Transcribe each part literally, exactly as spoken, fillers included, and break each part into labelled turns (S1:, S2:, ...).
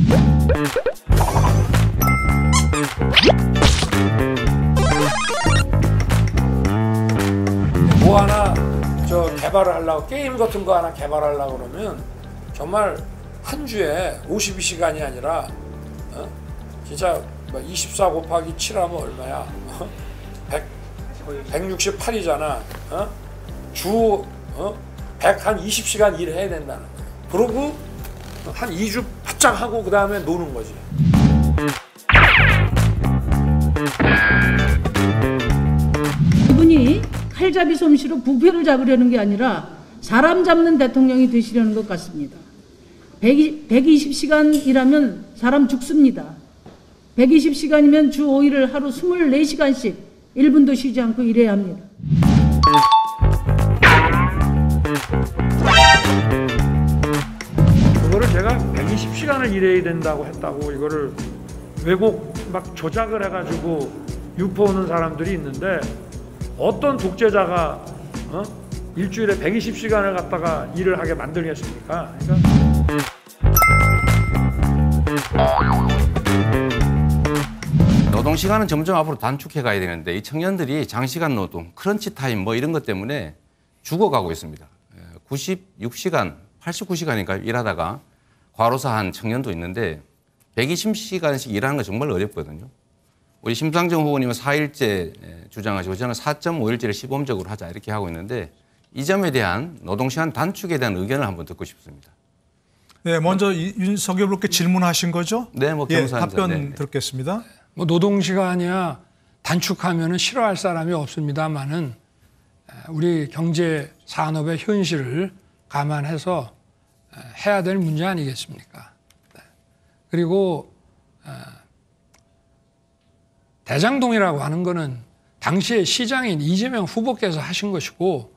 S1: 뭐 하나 저 개발을 하려고 게임 같은 거 하나 개발하려고 그러면 정말 한 주에 오십이 시간이 아니라 어? 진짜 이십사 곱하기 칠 하면 얼마야? 어? 백, 백육십팔이잖아. 어? 주 어? 백이십 시간 일해야 된다는 거야. 그러고 한 이 주 바짝 하고 그 다음에 노는 거지.
S2: 이분이 칼잡이 솜씨로 부패를 잡으려는 게 아니라 사람 잡는 대통령이 되시려는 것 같습니다. 백이십 시간 일하면 사람 죽습니다. 백이십 시간이면 주 오 일을 하루 이십사 시간씩 일 분도 쉬지 않고 일해야 합니다.
S1: 그거를 제가 백이십 시간을 일해야 된다고 했다고 이거를 왜곡 막 조작을 해가지고 유포하는 사람들이 있는데 어떤 독재자가 어? 일주일에 백이십 시간을 갖다가 일을 하게 만들겠습니까? 그러니까
S3: 노동시간은 점점 앞으로 단축해 가야 되는데 이 청년들이 장시간 노동, 크런치 타임 뭐 이런 것 때문에 죽어가고 있습니다. 구십육 시간, 팔십구 시간인가 일하다가 과로사한 청년도 있는데 백이십 시간씩 일하는 거 정말 어렵거든요. 우리 심상정 후보님은 사 일제 주장하시고 저는 사 점 오 일제를 시범적으로 하자 이렇게 하고 있는데 이 점에 대한 노동시간 단축에 대한 의견을 한번 듣고 싶습니다.
S4: 네, 먼저 윤석열 후보께 질문하신 거죠?
S3: 네, 뭐
S4: 예,
S3: 경선
S4: 답변
S3: 네.
S4: 듣겠습니다.
S5: 뭐 노동시간이야 단축하면 싫어할 사람이 없습니다만은 우리 경제 산업의 현실을 감안해서 해야 될 문제 아니겠습니까? 그리고 대장동이라고 하는 거는 당시에 시장인 이재명 후보께서 하신 것이고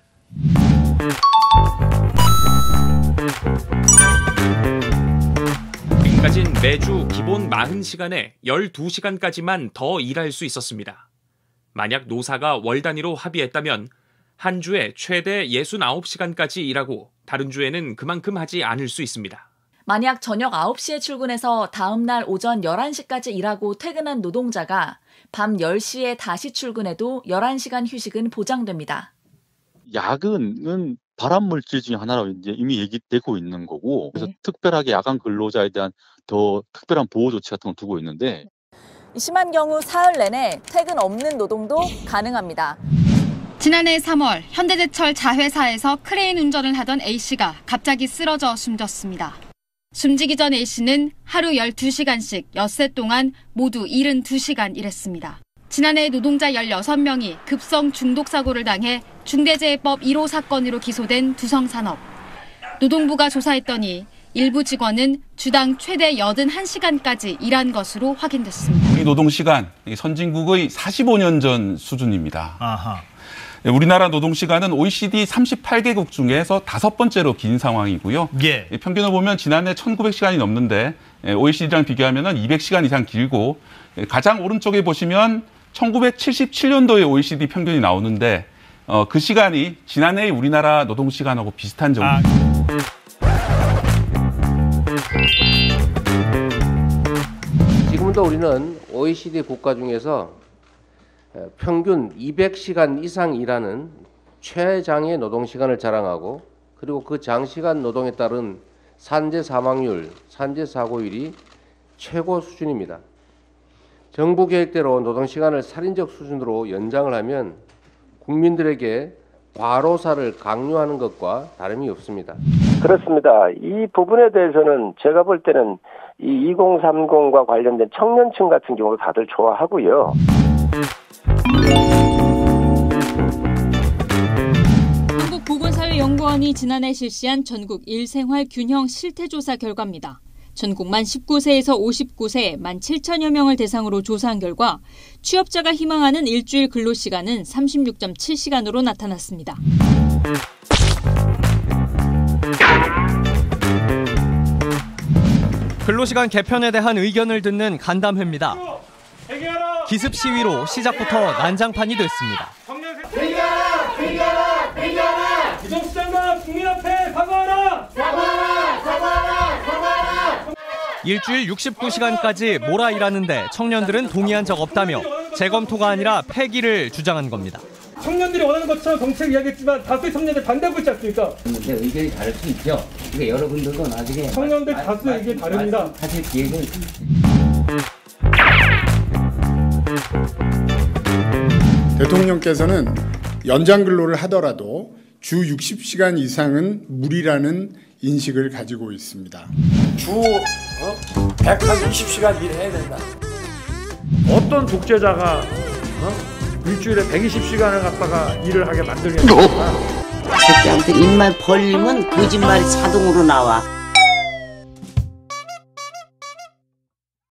S6: 지금까진 매주 기본 사십 시간에 열두 시간까지만 더 일할 수 있었습니다. 만약 노사가 월 단위로 합의했다면 한 주에 최대 육십구 시간까지 일하고 다른 주에는 그만큼 하지 않을 수 있습니다.
S7: 만약 저녁 아홉 시에 출근해서 다음 날 오전 열한 시까지 일하고 퇴근한 노동자가 밤 열 시에 다시 출근해도 열한 시간 휴식은 보장됩니다.
S8: 야근은 발암물질 중에 하나라고 이제 이미 얘기되고 있는 거고 그래서 네. 특별하게 야간 근로자에 대한 더 특별한 보호 조치 같은 걸 두고 있는데
S7: 심한 경우 사흘 내내 퇴근 없는 노동도 가능합니다.
S9: 지난해 삼월 현대제철 자회사에서 크레인 운전을 하던 A씨가 갑자기 쓰러져 숨졌습니다. 숨지기 전 A씨는 하루 열두 시간씩 엿새 동안 모두 칠십이 시간 일했습니다. 지난해 노동자 열여섯 명이 급성 중독 사고를 당해 중대재해법 일 호 사건으로 기소된 두성산업. 노동부가 조사했더니 일부 직원은 주당 최대 팔십일 시간까지 일한 것으로 확인됐습니다.
S10: 우리 노동시간 선진국의 사십오 년 전 수준입니다.
S4: 아하.
S10: 우리나라 노동시간은 오이시디 삼십팔 개국 중에서 다섯 번째로 긴 상황이고요.
S4: 예.
S10: 평균을 보면 지난해 천구백 시간이 넘는데 오이시디랑 비교하면 이백 시간 이상 길고 가장 오른쪽에 보시면 천구백칠십칠 년도에 오이시디 평균이 나오는데 어, 그 시간이 지난해 우리나라 노동시간하고 비슷한 정도.
S11: 아. 지금도 우리는 오이시디 국가 중에서 평균 이백 시간 이상 일하는 최장의 노동시간을 자랑하고 그리고 그 장시간 노동에 따른 산재 사망률, 산재 사고율이 최고 수준입니다. 정부 계획대로 노동시간을 살인적 수준으로 연장을 하면 국민들에게 과로사를 강요하는 것과 다름이 없습니다.
S12: 그렇습니다. 이 부분에 대해서는 제가 볼 때는 이 이공삼공과 관련된 청년층 같은 경우 다들 좋아하고요.
S13: 한국보건사회연구원이 지난해 실시한 전국 일생활 균형 실태조사 결과입니다. 전국 만 십구 세에서 오십구 세 만 칠천여 명을 대상으로 조사한 결과 취업자가 희망하는 일주일 근로시간은 삼십육 점 칠 시간으로 나타났습니다.
S14: 근로시간 개편에 대한 의견을 듣는 간담회입니다. 기습 시위로 시작부터 난장판이 됐습니다.
S15: 회개하라! 회개하라! 회개하라! 부정수장과 국민 앞에 사과하라! 사과하라! 사과하라! 사과하라!
S14: 일주일 육십구 시간까지 몰아 일하는데 청년들은 동의한 적 없다며 재검토가 아니라 폐기를 주장한 겁니다.
S16: 청년들이 원하는 것처럼 정책 이야기했지만 다수의 청년들 반대하고 있지 않습니까?
S17: 근데 의견이 다를 수 있죠. 그러니까 여러분들도 나중에
S16: 청년들 다수의 의견이 다릅니다.
S17: 하실 기회는
S18: 대통령께서는 연장 근로를 하더라도 주 육십 시간 이상은 무리라는 인식을 가지고 있습니다.
S1: 주 어? 백이십 시간 일해야 된다. 어떤 독재자가 어? 일주일에 백이십 시간을 갖다가 일을 하게 만들겠습니까?
S19: 새끼한테 입만 벌리면 거짓말이 자동으로 나와.